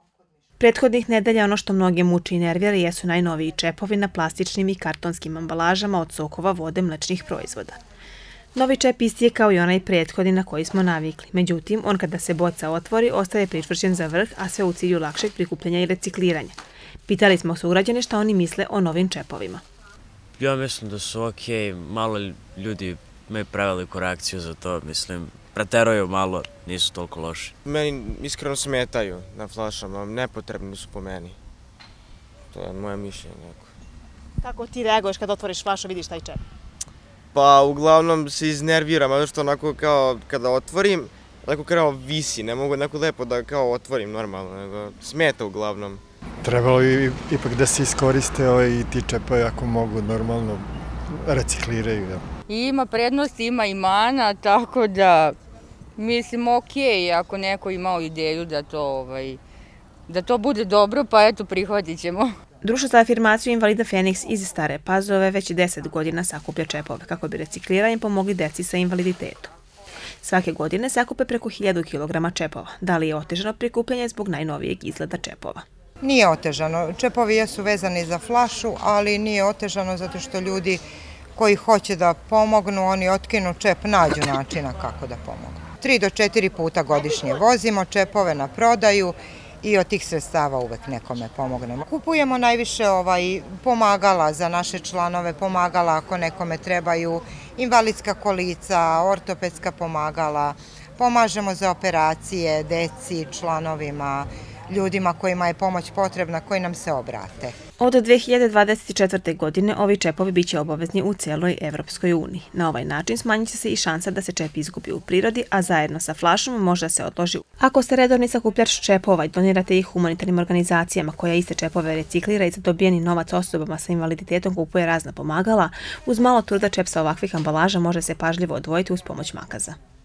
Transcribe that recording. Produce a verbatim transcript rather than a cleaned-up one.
Prethodnih nedelja ono što mnoge muči i nervira jesu najnoviji čepovi na plastičnim i kartonskim ambalažama od sokova, vode, mlečnih proizvoda. Novi čep isti je kao i onaj prethodni na koji smo navikli. Međutim, on kada se boca otvori, ostaje pričvršćen za vrh, a sve u cilju lakšeg prikupljanja i recikliranja. Pitali smo sugrađane šta oni misle o novim čepovima. Ja mislim da su okej, malo ljudi imaju preveliku reakciju za to, mislim, preteraju malo, nisu toliko loši. Meni iskreno smetaju na flašama, nepotrebni su po meni. To je moje mišljenje. Kako ti reaguješ kada otvoriš flašu, vidiš taj čep? Pa uglavnom se iznerviram, zato što onako kao kada otvorim, onako kao visi, ne mogu onako lepo da kao otvorim normalno, nego smeta uglavnom. Trebalo bi ipak da se iskoriste i ti čepovi ako mogu normalno recikliraju. Ima prednost, ima i mana, tako da mislim okej, ako neko imao ideju da to, da to bude dobro, pa eto prihvatit ćemo. Društvo za afirmaciju invalida Feniks iz Stare Pazove već deset godina sakuplja čepove kako bi recikliranjem pomogli deci sa invaliditetom. Svake godine sakupe preko hiljadu kilograma čepova. Da li je otežano prikupljanje zbog najnovijeg izgleda čepova? Nije otežano. Čepovi jesu vezani za flašu, ali nije otežano zato što ljudi koji hoće da pomognu, oni otkinu čep, nađu načina kako da pomognu. Tri do četiri puta godišnje vozimo čepove na prodaju i od tih sredstava uvek nekome pomognemo. Kupujemo najviše pomagala za naše članove, pomagala ako nekome trebaju, invalidska kolica, ortopedska pomagala, pomažemo za operacije, deci, članovima, ljudima kojima je pomoć potrebna, koji nam se obrate. Od dve hiljade dvadeset četvrte. godine ovi čepovi biće obavezni u cijeloj Evropskoj uniji. Na ovaj način smanjit će se i šansa da se čep izgubi u prirodi, a zajedno sa flašom može se odloži. Ako ste redovni sakupljač čepova i donirate ih humanitarnim organizacijama koja iste čepove reciklira i za dobijeni novac osobama sa invaliditetom kupuje razna pomagala, uz malo truda čep sa ovakvih ambalaža može se pažljivo odvojiti uz pomoć makaza.